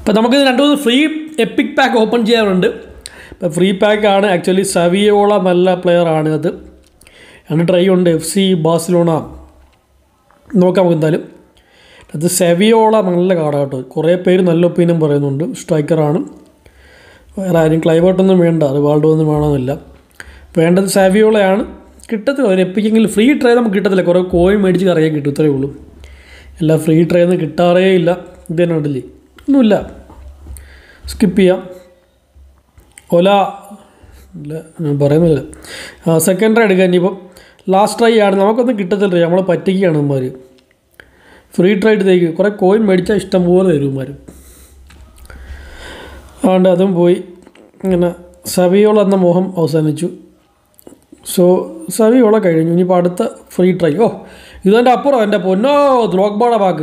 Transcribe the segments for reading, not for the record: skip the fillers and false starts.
അപ്പോൾ നമുക്ക് 2-3 free EPIC pack open ചെയ്യാറുണ്ട്. ഇപ്പോൾ ഫ്രീ പാക്കാണ്. ആക്ച്വലി സവിയോള നല്ല പ്ലെയറാണ്. അത് ട്രൈ ഉണ്ട്. FC ബാഴ്സലോണ നോക്കാം നമുക്ക് എന്തായാലും. അത് സെവിയോള നല്ല കാർഡാണ് കേട്ടോ. കുറേ പേര് നല്ല ഒപ്പീനിയൻ പറയുന്നുണ്ട്. സ്ട്രൈക്കറാണ്. വേറെ ആരും ക്ലൈവേർട്ടൊന്നും വേണ്ട, റിവാൾഡോ ഒന്നും വേണമെന്നില്ല. വേണ്ടത് സാവിയോളയാണ്. കിട്ടത്തില്ല, ഒരു എപ്പിക്കെങ്കിലും ഫ്രീ ട്രൈ നമുക്ക് കിട്ടത്തില്ല. കുറേ കോയിൻ മേടിച്ച് കറിയാൻ കിട്ടും, ഇത്രയേ ഉള്ളൂ. എല്ലാ ഫ്രീ ട്രൈ ഒന്നും കിട്ടാറേ ഇല്ല. ഇത് തന്നെ ഉണ്ടല്ലേ, ഒന്നുമില്ല. സ്കിപ്പ് ചെയ്യാം. ഒല ഇല്ല, ഞാൻ പറയുന്നില്ല. സെക്കൻഡ് ട്രൈ എടുക്കാൻ ഇനിയിപ്പം ലാസ്റ്റ് ട്രൈ ആണ്. നമുക്കൊന്നും കിട്ടത്തില്ല, നമ്മളെ പറ്റിക്കുകയാണ് ഇവന്മാർ. ഫ്രീ ട്രൈ എടുത്തേക്ക് കുറേ കോയിൻ മേടിച്ചാൽ ഇഷ്ടം പോലെ തരും ഇവന്മാർ. അതുകൊണ്ട് അതും പോയി. ഇങ്ങനെ സവിയോള എന്ന മോഹം അവസാനിച്ചു. സോ സവിയോള കഴിഞ്ഞു. ഇനിയിപ്പോൾ അടുത്ത ഫ്രീ ട്രൈ. ഓ ഇതെൻ്റെ അപ്പുറം, എൻ്റെ പൊന്നോ ദ്രോഗ്ബയുടെ പാക്ക്.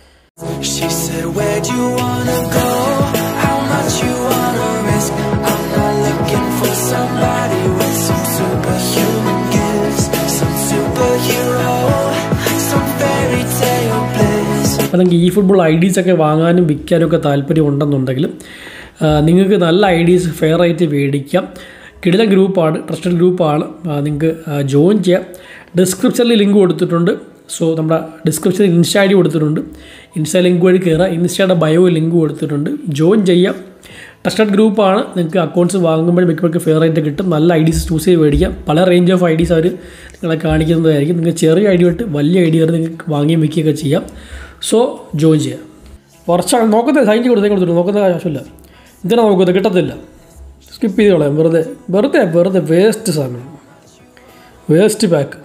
അല്ലെങ്കിൽ ഈ ഫുട്ബോൾ IDs ഒക്കെ വാങ്ങാനും വിൽക്കാനും ഒക്കെ താല്പര്യം ഉണ്ടെന്നുണ്ടെങ്കിലും നിങ്ങൾക്ക് നല്ല IDs ഫെയർ ആയിട്ട് മേടിക്കാം. കിടിലൻ ഗ്രൂപ്പാണ്, ട്രസ്റ്റഡ് ഗ്രൂപ്പാണ്. നിങ്ങൾക്ക് ജോയിൻ ചെയ്യാം. ഡിസ്ക്രിപ്ഷനിൽ ലിങ്ക് കൊടുത്തിട്ടുണ്ട്. സോ നമ്മുടെ ഡിസ്ക്രിപ്ഷനിൽ ഇൻസ്റ്റ ID കൊടുത്തിട്ടുണ്ട്. ഇൻസ്റ്റ ലിങ്ക് വഴി കയറുക. ഇൻസ്റ്റയുടെ ബയോ ലിങ്ക് കൊടുത്തിട്ടുണ്ട്. ജോയിൻ ചെയ്യാം. ട്രസ്റ്റഡ് ഗ്രൂപ്പാണ്. നിങ്ങൾക്ക് അക്കൗണ്ട്സ് വാങ്ങുമ്പോഴും മിക്കവർക്ക് ഫെയർ ആയിട്ട് കിട്ടും. നല്ല IDs ചൂസ് ചെയ്ത് മേടിക്കാം. പല റേഞ്ച് ഓഫ് IDs അവർ നിങ്ങളെ കാണിക്കുന്നതായിരിക്കും. നിങ്ങൾക്ക് ചെറിയ ID തൊട്ട് വലിയ ID വരെ നിങ്ങൾക്ക് വാങ്ങിയും വിൽക്കുകയൊക്കെ ചെയ്യാം. സോ ജോയിൻ ചെയ്യാം. കുറച്ചാണ് നോക്കുന്നത്, സൈൻ കൊടുത്തിട്ട് നോക്കുന്ന ആവശ്യമില്ല. ഇതിനാണ് നോക്കുന്നത്, കിട്ടത്തില്ല. സ്കിപ്പ് ചെയ്ത് കളയാം. വെറുതെ വേസ്റ്റ് സാധനം, വേസ്റ്റ് പാക്ക്.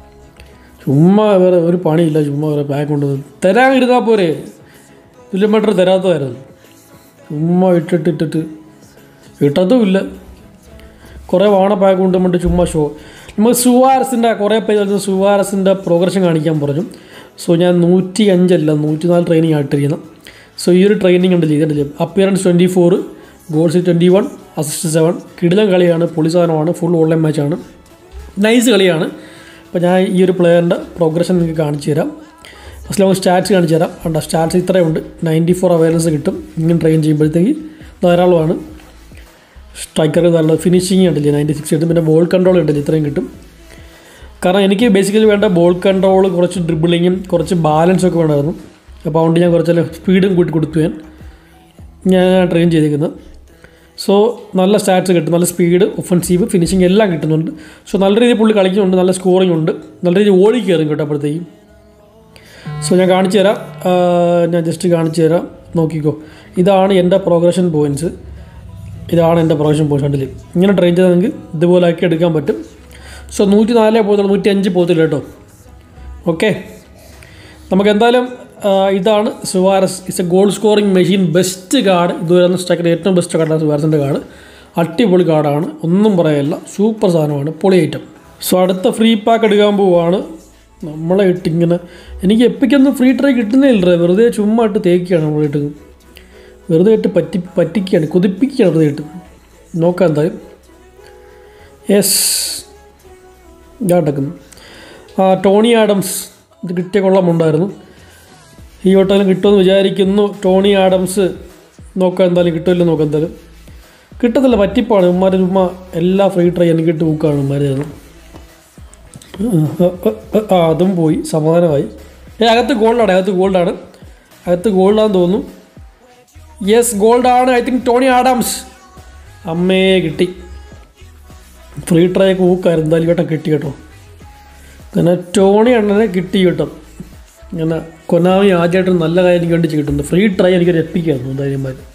ചുമ്മാ വേറെ ഒരു പണിയില്ല. ചുമ്മാ വേറെ പാക്ക് കൊണ്ടുവന്ന് തരാതിരുന്നാൽ പോരെ. കിലോമീറ്റർ തരാത്തതായിരുന്നു. ചുമ്മാ ഇട്ടിട്ട് ഇട്ടതുമില്ല. കുറേ വാണ പാക്ക് കൊണ്ടുപോയിട്ട് ചുമ്മാ ഷോ. നമുക്ക് സുവാരസിൻ്റെ കുറേ പേര് സുവാരസിൻ്റെ പ്രോഗ്രഷൻ കാണിക്കാൻ പറഞ്ഞു. സോ ഞാൻ 105 അല്ല 104 ട്രെയിനിങ് ആയിട്ടിരിക്കണം. സോ ഈ ഒരു ട്രെയിനിങ് ഉണ്ട് ചെയ്തിട്ടില്ല. Appearance 24, goals 21, assist 7. കിടിലൻ കളിയാണ്, പൊളി സാധനമാണ്. ഫുൾ ഓൺലൈൻ മാച്ചാണ്, നൈസ് കളിയാണ്. അപ്പോൾ ഞാൻ ഈ ഒരു പ്ലെയറിൻ്റെ പ്രോഗ്രഷൻ നിങ്ങൾക്ക് കാണിച്ചു തരാം. ഫസ്റ്റ് നമുക്ക് സ്റ്റാറ്റ്സ് കാണിച്ചു തരാം. ഉണ്ട് സ്റ്റാറ്റ്സ് ഇത്രയുണ്ട്. 94 അവയർനെസ് കിട്ടും ഇങ്ങനെ ട്രെയിൻ ചെയ്യുമ്പോഴത്തേക്ക്, ധാരാളമാണ്. സ്ട്രൈക്കർ നല്ല ഫിനിഷിങ് ഉണ്ടല്ലേ, 96 കിട്ടും. പിന്നെ ബോൾ കൺട്രോൾ ഉണ്ടല്ലേ, ഇത്രയും കിട്ടും. കാരണം എനിക്ക് ബേസിക്കലി വേണ്ട ബോൾ കൺട്രോൾ, കുറച്ച് ഡ്രിബിളിങ്ങും കുറച്ച് ബാലൻസൊക്കെ വേണമായിരുന്നു. അപ്പോൾ അതുകൊണ്ട് ഞാൻ കുറച്ചെല്ലാം സ്പീഡും കൂട്ടി കൊടുത്തു. ഞാൻ ട്രെയിൻ ചെയ്തിരിക്കുന്നത്. സോ നല്ല സ്റ്റാറ്റ്സ് കിട്ടും, നല്ല സ്പീഡ്, ഒഫൻസീവ്, ഫിനിഷിങ് എല്ലാം കിട്ടുന്നുണ്ട്. സോ നല്ല രീതിയിൽ പുള്ളി കളിക്കുന്നുണ്ട്, നല്ല സ്കോറിംഗ് ഉണ്ട്, നല്ല രീതിയിൽ ഓടി കയറും കേട്ടോ അപ്പോഴത്തേക്കും. സോ ഞാൻ കാണിച്ചു തരാം. ഞാൻ ജസ്റ്റ് കാണിച്ചു തരാം, നോക്കിക്കോ. ഇതാണ് എൻ്റെ പ്രോഗ്രഷൻ പോയിൻറ്റ്സ്. ഇതാണ് എൻ്റെ പ്രോഗ്രഷൻ പോയിൻറ്റ്സ്. കണ്ടില്ലേ, ഇങ്ങനെ ട്രെയിൻ ചെയ്താൽ നിങ്ങൾക്ക് ഇതുപോലെ ആക്കി എടുക്കാൻ പറ്റും. സോ 104 പോകത്തുള്ളൂ, 105 പോകത്തില്ല കേട്ടോ. ഓക്കെ, നമുക്ക് എന്തായാലും ഇതാണ് Suarez. It's a goal scoring machine. Best card ഇതുവരെ സ്ട്രൈക്കർ, ഏറ്റവും ബെസ്റ്റ് കാർഡാണ് സുവാരസിൻ്റെ കാർഡ്. അടിപൊളി കാർഡാണ്, ഒന്നും പറയാനില്ല. സൂപ്പർ സാധനമാണ്, പൊളി ഐറ്റം. സോ അടുത്ത ഫ്രീ പാക്ക് എടുക്കാൻ പോവുകയാണ്. നമ്മളെ ഇട്ടിങ്ങനെ എനിക്ക് എപ്പിക്കൊന്നും ഫ്രീ ട്രൈ കിട്ടുന്നേ ഇല്ല. വെറുതെ ചുമ്മാ ഇട്ട് തേക്കുകയാണ് നമ്മളിട്ട്. വെറുതെ ഇട്ട് പറ്റിക്കുകയാണ്, കൊതിപ്പിക്കുകയാണ് വെറുതെ ഇട്ട്. നോക്കാം എന്തായാലും. യെസ്, ഞാൻ ഇട്ടക്കുന്നു. ടോണി ആഡംസ് ഇത് കിട്ടിയ കൊള്ളമുണ്ടായിരുന്നു. ഈ വട്ടം കിട്ടുമെന്ന് വിചാരിക്കുന്നു. ടോണി ആഡംസ് നോക്കാം എന്തായാലും, കിട്ടുമല്ലോ നോക്കാം എന്തായാലും. കിട്ടത്തില്ല, പറ്റിപ്പാണ് ഇവന്മാർ. ചുമ്മാ എല്ലാ ഫ്രീ ട്രൈ എനിക്കിട്ട് ബുക്കാണ് ഇവന്മാരായിരുന്നു. അതും പോയി, സമാധാനമായി. അകത്ത് ഗോൾഡാണ്, അകത്ത് ഗോൾഡാന്ന് തോന്നുന്നു. യെസ്, ഗോൾഡാണ്. I think Tony Adams. അമ്മേ കിട്ടി. ഫ്രീ ട്രൈ ഒക്കെ ഊക്കായിരുന്നു. എന്തായാലും കേട്ടോ കിട്ടി കേട്ടോ. അങ്ങനെ ടോണി അണ്ണനെ കിട്ടി കേട്ടോ. ഇങ്ങനെ കൊനാമി ആദ്യമായിട്ട് നല്ല കാര്യം കണ്ടിച്ച് കിട്ടുന്നുണ്ട്. ഫ്രീ ട്രൈ എനിക്കൊരു എപ്പിക്കായിരുന്നു എന്തായാലും.